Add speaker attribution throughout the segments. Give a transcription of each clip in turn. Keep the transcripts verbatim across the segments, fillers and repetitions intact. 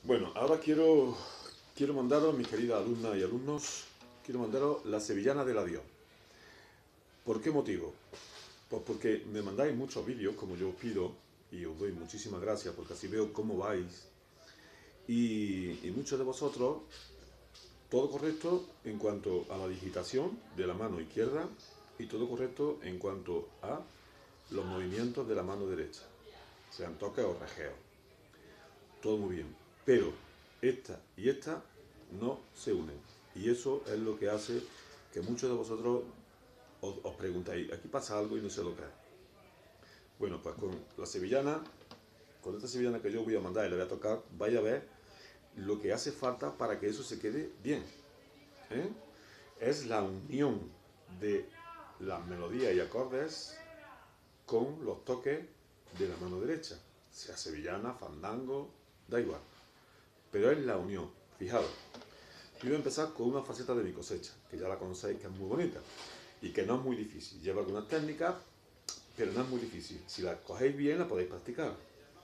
Speaker 1: Bueno, ahora quiero, quiero mandaros, mis queridas alumnas y alumnos, quiero mandaros la sevillana del adiós. ¿Por qué motivo? Pues porque me mandáis muchos vídeos, como yo os pido, y os doy muchísimas gracias, porque así veo cómo vais. Y, y muchos de vosotros, todo correcto en cuanto a la digitación de la mano izquierda y todo correcto en cuanto a los movimientos de la mano derecha, sean toques o regeos. Todo muy bien, pero esta y esta no se unen. Y eso es lo que hace que muchos de vosotros os, os preguntáis, aquí pasa algo y no sé lo que es. Bueno, pues con la sevillana, con esta sevillana que yo voy a mandar y le voy a tocar, vaya a ver lo que hace falta para que eso se quede bien. ¿eh? Es la unión de las melodías y acordes con los toques de la mano derecha, sea sevillana, fandango, da igual, pero es la unión. Fijaros, yo voy a empezar con una faceta de mi cosecha, que ya la conocéis, que es muy bonita y que no es muy difícil. Lleva algunas técnicas, pero no es muy difícil. Si la cogéis bien, la podéis practicar.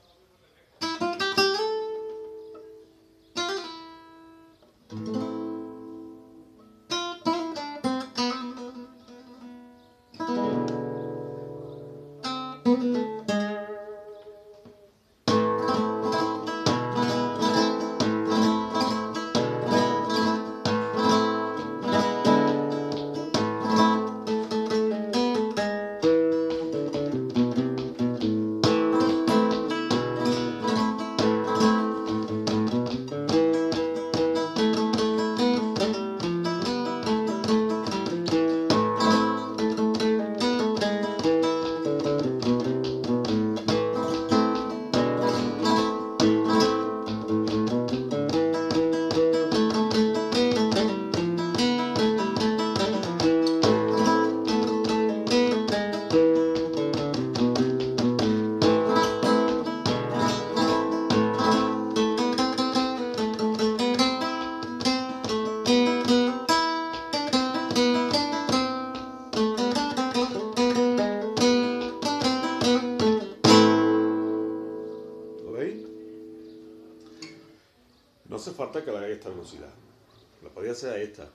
Speaker 1: No hace falta que la hagáis a esta velocidad. La podéis hacer a esta.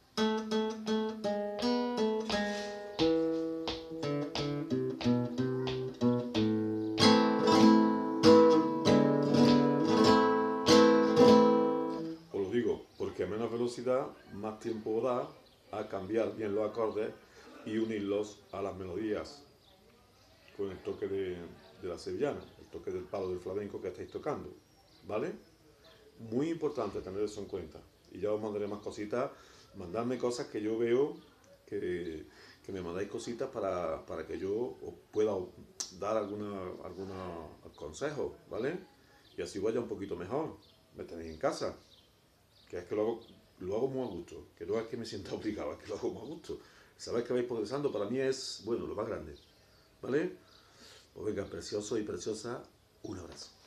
Speaker 1: Os lo digo, porque a menos velocidad, más tiempo da a cambiar bien los acordes y unirlos a las melodías con el toque de, de la sevillana, el toque del palo del flamenco que estáis tocando, ¿vale? Muy importante tener eso en cuenta. Y ya os mandaré más cositas. Mandadme cosas que yo veo, que, que me mandáis cositas para, para que yo os pueda dar alguna, alguna consejo, ¿vale? Y así vaya un poquito mejor. Me tenéis en casa. Que es que lo hago, lo hago muy a gusto. Que no es que me sienta obligado, es que lo hago muy a gusto. Sabéis que vais progresando, para mí es, bueno, lo más grande. ¿Vale? Pues venga, precioso y preciosa, un abrazo.